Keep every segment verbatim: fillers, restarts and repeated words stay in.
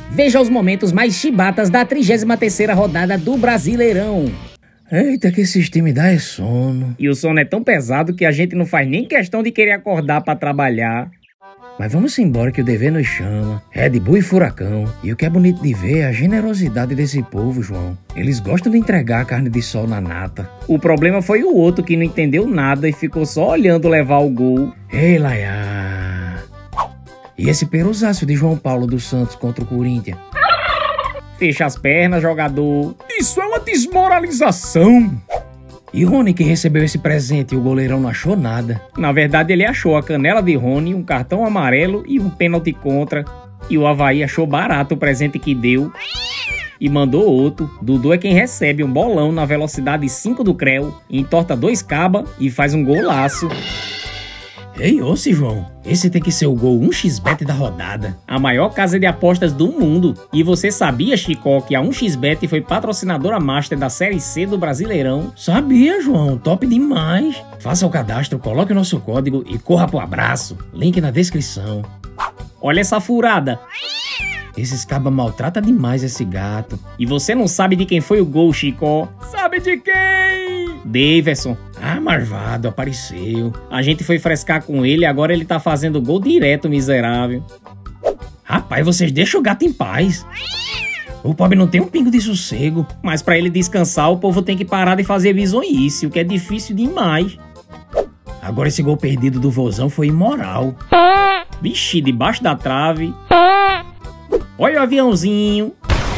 Veja os momentos mais chibatas da trigésima terceira rodada do Brasileirão. Eita, que esse time dá é sono. E o sono é tão pesado que a gente não faz nem questão de querer acordar pra trabalhar. Mas vamos embora que o dever nos chama. Red Bull e Furacão. E o que é bonito de ver é a generosidade desse povo, João. Eles gostam de entregar a carne de sol na nata. O problema foi o outro que não entendeu nada e ficou só olhando levar o gol. Ei, Laia. E esse peruzácio de João Paulo dos Santos contra o Corinthians? Fecha as pernas, jogador. Isso é uma desmoralização. E Rony que recebeu esse presente e o goleirão não achou nada. Na verdade ele achou a canela de Rony, um cartão amarelo e um pênalti contra. E o Avaí achou barato o presente que deu e mandou outro. Dudu é quem recebe um bolão na velocidade cinco do Creu, entorta dois cabas e faz um golaço. Ei, ouça, João, esse tem que ser o gol um xis bet da rodada. A maior casa de apostas do mundo. E você sabia, Chicó, que a um xis bet foi patrocinadora master da Série C do Brasileirão? Sabia, João, top demais. Faça o cadastro, coloque o nosso código e corra pro abraço. Link na descrição. Olha essa furada. Esses cabas maltratam demais esse gato. E você não sabe de quem foi o gol, Chicó? Sabe de quem? Daverson. Ah, marvado, apareceu. A gente foi frescar com ele e agora ele tá fazendo gol direto, miserável. Rapaz, vocês deixam o gato em paz. O pobre não tem um pingo de sossego. Mas pra ele descansar, o povo tem que parar de fazer bizonhice, o que é difícil demais. Agora esse gol perdido do Vozão foi imoral. Vixe, debaixo da trave. Olha o aviãozinho.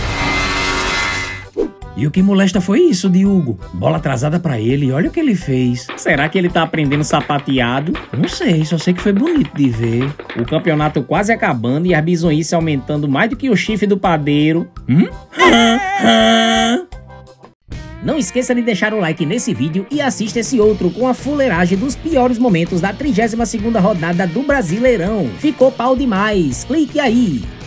E o que molesta foi isso, Diogo. Bola atrasada pra ele e olha o que ele fez. Será que ele tá aprendendo sapateado? Não sei, só sei que foi bonito de ver. O campeonato quase acabando e a bizonhice aumentando mais do que o chifre do padeiro. Hum? Não esqueça de deixar o like nesse vídeo e assista esse outro com a fuleiragem dos piores momentos da trigésima segunda rodada do Brasileirão. Ficou pau demais, clique aí!